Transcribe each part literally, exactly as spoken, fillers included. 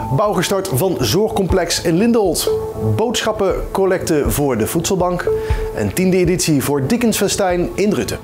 Bouw gestart van zorgcomplex in Lindenholt. Boodschappencollecte voor de voedselbank. En tiende editie voor Dickensfestijn in Druten.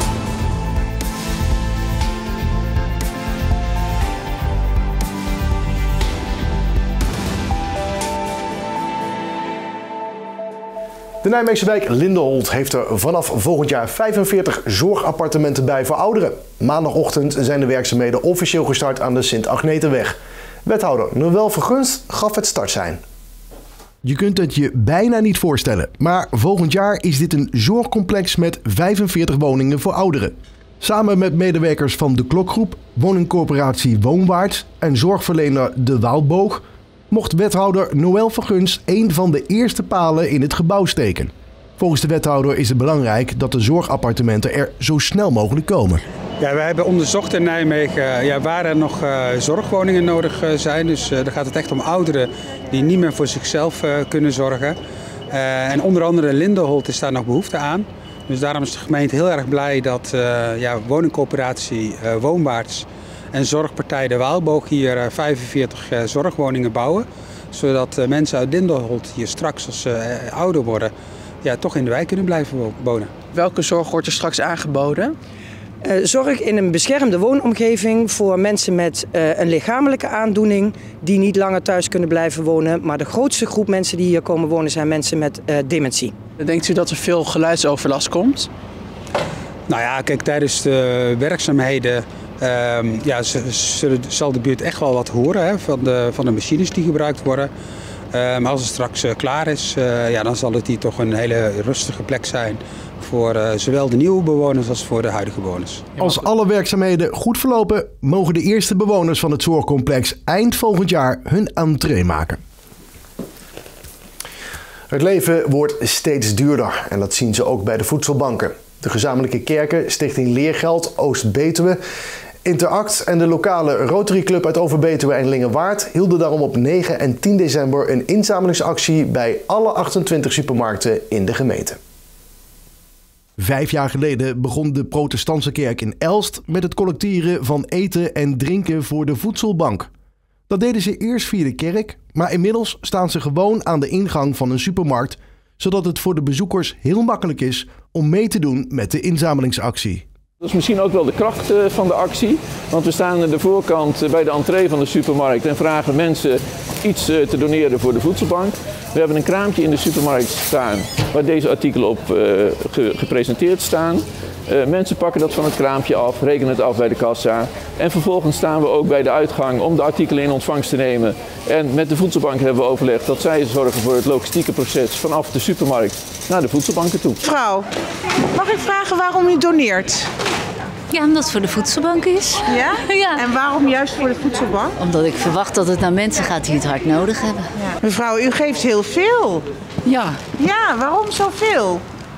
De Nijmeegse wijk Lindenholt heeft er vanaf volgend jaar vijfenveertig zorgappartementen bij voor ouderen. Maandagochtend zijn de werkzaamheden officieel gestart aan de Sint-Agnetenweg. Wethouder Noël Vergunst gaf het startsein. Je kunt het je bijna niet voorstellen, maar volgend jaar is dit een zorgcomplex met vijfenveertig woningen voor ouderen. Samen met medewerkers van de Klokgroep, woningcorporatie Woonwaarts en zorgverlener De Waalboog mocht wethouder Noël Vergunst een van de eerste palen in het gebouw steken. Volgens de wethouder is het belangrijk dat de zorgappartementen er zo snel mogelijk komen. Ja, wij hebben onderzocht in Nijmegen ja, waar er nog uh, zorgwoningen nodig uh, zijn. Dus uh, dan gaat het echt om ouderen die niet meer voor zichzelf uh, kunnen zorgen. Uh, en onder andere Lindenholt is daar nog behoefte aan. Dus daarom is de gemeente heel erg blij dat uh, ja, woningcorporatie uh, Woonwaarts en zorgpartij De Waalboog hier uh, vijfenveertig uh, zorgwoningen bouwen. Zodat uh, mensen uit Lindenholt hier straks als ze uh, ouder worden ja, toch in de wijk kunnen blijven wonen. Welke zorg wordt er straks aangeboden? Uh, zorg in een beschermde woonomgeving voor mensen met uh, een lichamelijke aandoening die niet langer thuis kunnen blijven wonen. Maar de grootste groep mensen die hier komen wonen zijn mensen met uh, dementie. Denkt u dat er veel geluidsoverlast komt? Nou ja, kijk, tijdens de werkzaamheden uh, ja, zullen, zal de buurt echt wel wat horen hè, van, de, van de machines die gebruikt worden. Uh, maar als het straks uh, klaar is, uh, ja, dan zal het hier toch een hele rustige plek zijn voor uh, zowel de nieuwe bewoners als voor de huidige bewoners. Als alle werkzaamheden goed verlopen, mogen de eerste bewoners van het zorgcomplex eind volgend jaar hun entree maken. Het leven wordt steeds duurder en dat zien ze ook bij de voedselbanken. De gezamenlijke kerken, Stichting Leergeld, Oost-Betuwe, Interact en de lokale Rotary Club uit Over-Betuwe en Lingewaard hielden daarom op negen en tien december een inzamelingsactie bij alle achtentwintig supermarkten in de gemeente. Vijf jaar geleden begon de protestantse kerk in Elst met het collecteren van eten en drinken voor de voedselbank. Dat deden ze eerst via de kerk, maar inmiddels staan ze gewoon aan de ingang van een supermarkt, zodat het voor de bezoekers heel makkelijk is om mee te doen met de inzamelingsactie. Dat is misschien ook wel de kracht van de actie, want we staan aan de voorkant bij de entree van de supermarkt en vragen mensen iets te doneren voor de voedselbank. We hebben een kraampje in de supermarkt staan waar deze artikelen op uh, ge gepresenteerd staan. Uh, mensen pakken dat van het kraampje af, rekenen het af bij de kassa en vervolgens staan we ook bij de uitgang om de artikelen in ontvangst te nemen. En met de voedselbank hebben we overlegd dat zij zorgen voor het logistieke proces vanaf de supermarkt naar de voedselbanken toe. Mevrouw, mag ik vragen waarom u doneert? Ja, omdat het voor de voedselbank is. Ja? Ja. En waarom juist voor de voedselbank? Omdat ik verwacht dat het naar mensen gaat die het hard nodig hebben. Ja. Mevrouw, u geeft heel veel. Ja. Ja, waarom zoveel?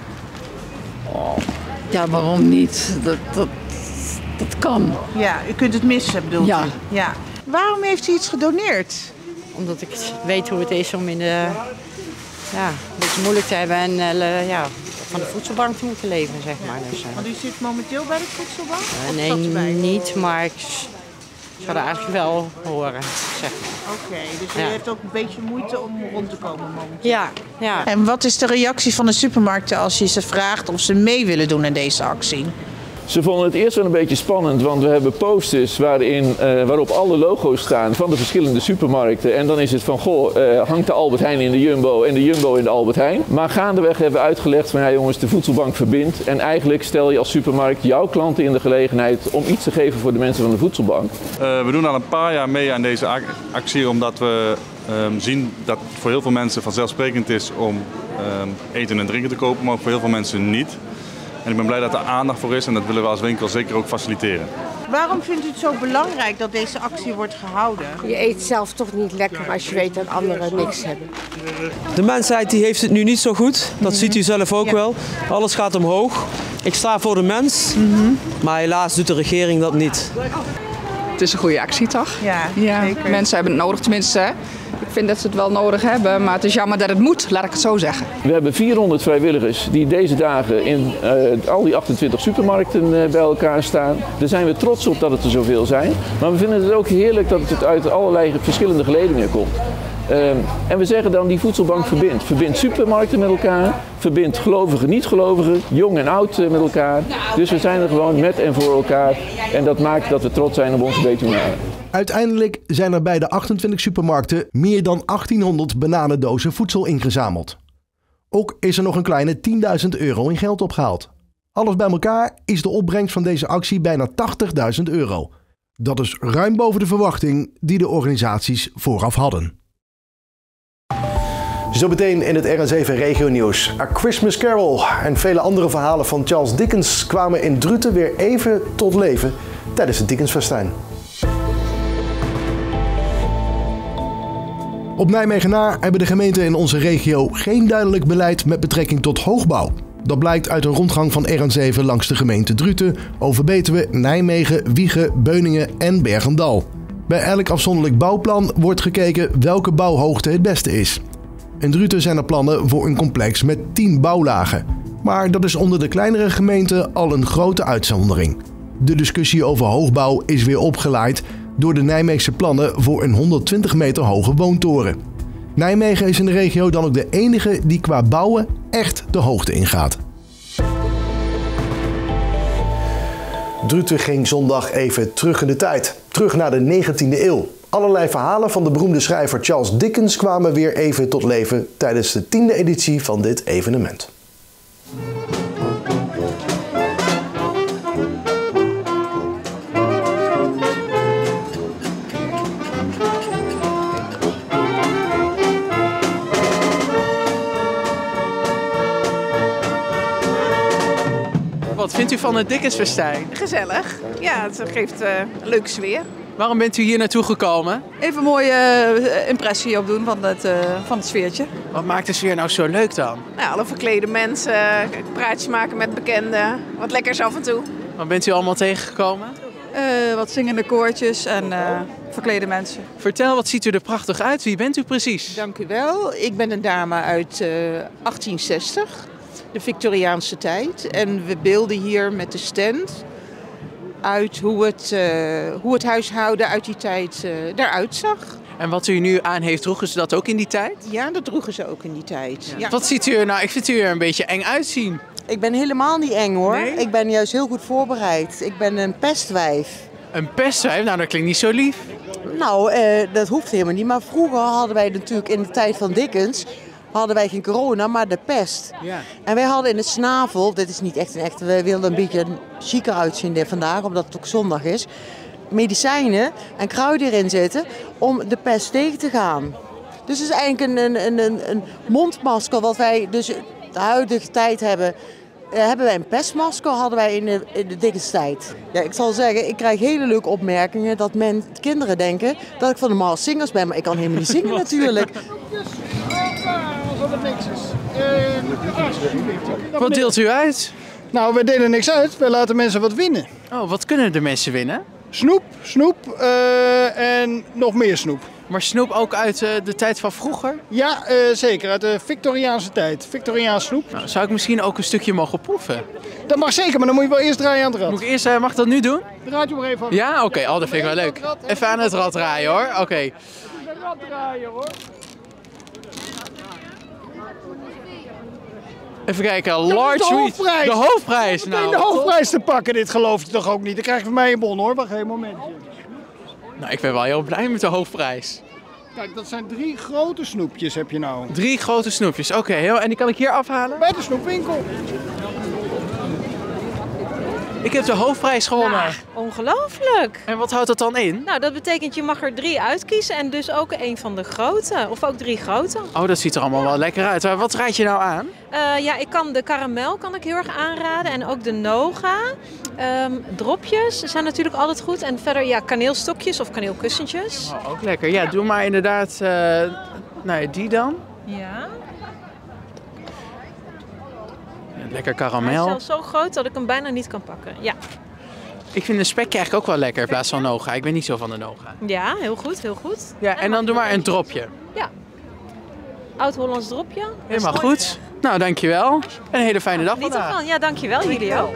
Oh. Ja, waarom niet? Dat, dat, dat kan. Ja, u kunt het missen, bedoelt ja. u? Ja. Waarom heeft u iets gedoneerd? Omdat ik weet hoe het is om in de, ja, een beetje moeilijk te hebben en uh, ja, van de voedselbank te moeten leven, zeg maar. Dus, uh, Want u zit momenteel bij de voedselbank? Uh, nee, niet, maar ik zou er eigenlijk wel horen, zeg maar. Oké, okay, dus u ja. heeft ook een beetje moeite om rond te komen momenteel? Ja, ja. En wat is de reactie van de supermarkten als je ze vraagt of ze mee willen doen in deze actie? Ze vonden het eerst wel een beetje spannend, want we hebben posters waarin, uh, waarop alle logo's staan van de verschillende supermarkten. En dan is het van, goh, uh, hangt de Albert Heijn in de Jumbo en de Jumbo in de Albert Heijn. Maar gaandeweg hebben we uitgelegd van, ja jongens, de voedselbank verbindt. En eigenlijk stel je als supermarkt jouw klanten in de gelegenheid om iets te geven voor de mensen van de voedselbank. Uh, we doen al een paar jaar mee aan deze actie, omdat we um, zien dat het voor heel veel mensen vanzelfsprekend is om um, eten en drinken te kopen, maar ook voor heel veel mensen niet. En ik ben blij dat er aandacht voor is en dat willen we als winkel zeker ook faciliteren. Waarom vindt u het zo belangrijk dat deze actie wordt gehouden? Je eet zelf toch niet lekker als je weet dat anderen niks hebben. De mensheid die heeft het nu niet zo goed, dat ziet u zelf ook ja. wel. Alles gaat omhoog. Ik sta voor de mens, mm-hmm. maar helaas doet de regering dat niet. Het is een goede actie toch? Ja, ja. zeker. Mensen hebben het nodig, tenminste. vind dat ze het wel nodig hebben, maar het is jammer dat het moet, laat ik het zo zeggen. We hebben vierhonderd vrijwilligers die deze dagen in uh, al die achtentwintig supermarkten uh, bij elkaar staan. Daar zijn we trots op dat het er zoveel zijn. Maar we vinden het ook heerlijk dat het uit allerlei verschillende geledingen komt. Uh, en we zeggen dan die voedselbank verbindt. Verbindt supermarkten met elkaar, verbindt gelovigen, niet-gelovigen, jong en oud uh, met elkaar. Dus we zijn er gewoon met en voor elkaar. En dat maakt dat we trots zijn op onze Betuwnaren. Uiteindelijk zijn er bij de achtentwintig supermarkten meer dan achttienhonderd bananendozen voedsel ingezameld. Ook is er nog een kleine tienduizend euro in geld opgehaald. Alles bij elkaar is de opbrengst van deze actie bijna tachtigduizend euro. Dat is ruim boven de verwachting die de organisaties vooraf hadden. Zometeen in het R N zeven Regio Nieuws. A Christmas Carol en vele andere verhalen van Charles Dickens kwamen in Druten weer even tot leven tijdens het Dickensfestijn. Op Nijmegen-Naar hebben de gemeenten in onze regio geen duidelijk beleid met betrekking tot hoogbouw. Dat blijkt uit een rondgang van R N zeven langs de gemeente Druten, Overbetuwe, Nijmegen, Wijchen, Beuningen en Bergendal. Bij elk afzonderlijk bouwplan wordt gekeken welke bouwhoogte het beste is. In Druten zijn er plannen voor een complex met tien bouwlagen. Maar dat is onder de kleinere gemeenten al een grote uitzondering. De discussie over hoogbouw is weer opgeleid door de Nijmeegse plannen voor een honderdtwintig meter hoge woontoren. Nijmegen is in de regio dan ook de enige die qua bouwen echt de hoogte ingaat. Druten ging zondag even terug in de tijd. Terug naar de negentiende eeuw. Allerlei verhalen van de beroemde schrijver Charles Dickens kwamen weer even tot leven tijdens de tiende editie van dit evenement. Wat vindt u van het Dickensfestijn? Gezellig. Ja, het geeft uh, een leuke sfeer. Waarom bent u hier naartoe gekomen? Even een mooie uh, impressie opdoen van het, uh, van het sfeertje. Wat maakt de sfeer nou zo leuk dan? Nou, alle verklede mensen, praatjes maken met bekenden, wat lekkers af en toe. Wat bent u allemaal tegengekomen? Uh, wat zingende koortjes en uh, verklede mensen. Vertel, wat ziet u er prachtig uit? Wie bent u precies? Dank u wel. Ik ben een dame uit uh, achttienzestig, de Victoriaanse tijd. En we beelden hier met de stand uit hoe het, uh, hoe het huishouden uit die tijd uh, eruit zag. En wat u nu aan heeft, droegen ze dat ook in die tijd? Ja, dat droegen ze ook in die tijd. Ja. Ja. Wat ziet u er nou? Ik vind u er een beetje eng uitzien. Ik ben helemaal niet eng hoor. Nee? Ik ben juist heel goed voorbereid. Ik ben een pestwijf. Een pestwijf? Nou, dat klinkt niet zo lief. Nou, uh, dat hoeft helemaal niet. Maar vroeger hadden wij natuurlijk in de tijd van Dickens hadden wij geen corona, maar de pest. Ja. En wij hadden in het snavel, dit is niet echt een echte, we wilden een beetje chiquer uitzien vandaag, omdat het ook zondag is, medicijnen en kruiden erin zitten om de pest tegen te gaan. Dus het is eigenlijk een, een, een, een mondmasker wat wij dus de huidige tijd hebben. Uh, hebben wij een pestmasker, hadden wij in de, in de Dickens tijd. Ja, ik zal zeggen, ik krijg hele leuke opmerkingen dat men, kinderen denken dat ik van de Mars Singers ben, maar ik kan helemaal niet zingen natuurlijk. Als er niks is. Uh, wat deelt u uit? Nou, we delen niks uit. We laten mensen wat winnen. Oh, wat kunnen de mensen winnen? Snoep, snoep uh, en nog meer snoep. Maar snoep ook uit uh, de tijd van vroeger? Ja, uh, zeker. Uit de Victoriaanse tijd. Victoriaans snoep. Nou, zou ik misschien ook een stukje mogen proeven? Dat mag zeker, maar dan moet je wel eerst draaien aan het rad. Moet ik eerst, uh, mag ik dat nu doen? Draait je maar even aan. Ja, oké. Okay. Oh, dat vind ik wel leuk. Even aan het rad draaien hoor. Oké. Okay. Even het rad draaien hoor. Even kijken, large de hoofdprijs. De hoofdprijs. Om nou, de hoofdprijs te pakken, dit geloof je toch ook niet? Dan krijg je van mij een bon hoor, wacht even een momentje. Nou, ik ben wel heel blij met de hoofdprijs. Kijk, dat zijn drie grote snoepjes heb je nou. Drie grote snoepjes, oké. Okay, en die kan ik hier afhalen? Bij de snoepwinkel. Ik heb de hoofdprijs gewonnen. Ja, ongelooflijk. En wat houdt dat dan in? Nou, dat betekent je mag er drie uitkiezen en dus ook een van de grote. Of ook drie grote. Oh, dat ziet er allemaal wel lekker uit. Wat raad je nou aan? Uh, ja, ik kan de karamel kan ik heel erg aanraden en ook de noga. Um, dropjes zijn natuurlijk altijd goed. En verder ja, kaneelstokjes of kaneelkussentjes. Oh, ook lekker. Ja, doe maar inderdaad uh, nou, die dan. Ja. Lekker karamel. Hij is zelfs zo groot dat ik hem bijna niet kan pakken. Ja. Ik vind een spekje eigenlijk ook wel lekker in plaats van noga. Ik ben niet zo van de noga. Ja, heel goed, heel goed. Ja, en dan doe maar een dropje. Ja. Oud-Hollands dropje. Helemaal goed. Nou, dankjewel. En een hele fijne dag Niet vandaag. ervan. Ja, dankjewel. Jullie ook.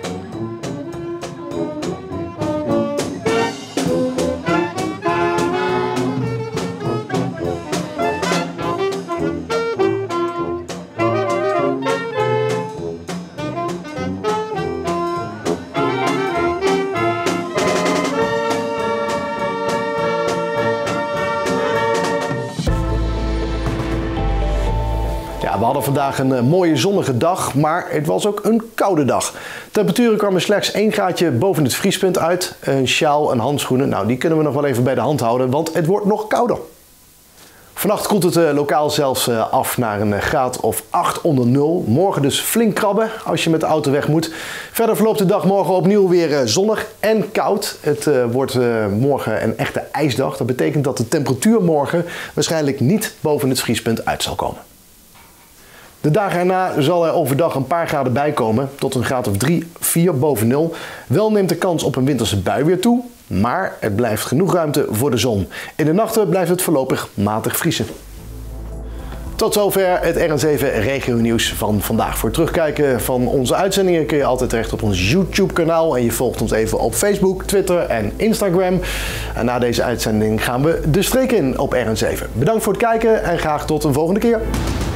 Ja, we hadden vandaag een uh, mooie zonnige dag, maar het was ook een koude dag. Temperaturen kwamen slechts één graadje boven het vriespunt uit. Een sjaal en handschoenen, nou die kunnen we nog wel even bij de hand houden, want het wordt nog kouder. Vannacht koelt het uh, lokaal zelfs uh, af naar een graad of acht onder nul. Morgen dus flink krabben als je met de auto weg moet. Verder verloopt de dag morgen opnieuw weer uh, zonnig en koud. Het uh, wordt uh, morgen een echte ijsdag. Dat betekent dat de temperatuur morgen waarschijnlijk niet boven het vriespunt uit zal komen. De dagen erna zal er overdag een paar graden bijkomen, tot een graad of drie, vier boven nul. Wel neemt de kans op een winterse bui weer toe, maar er blijft genoeg ruimte voor de zon. In de nachten blijft het voorlopig matig vriezen. Tot zover het R N zeven Regio Nieuws van vandaag. Voor het terugkijken van onze uitzendingen kun je altijd terecht op ons YouTube kanaal. En je volgt ons even op Facebook, Twitter en Instagram. En na deze uitzending gaan we de streek in op R N zeven. Bedankt voor het kijken en graag tot een volgende keer.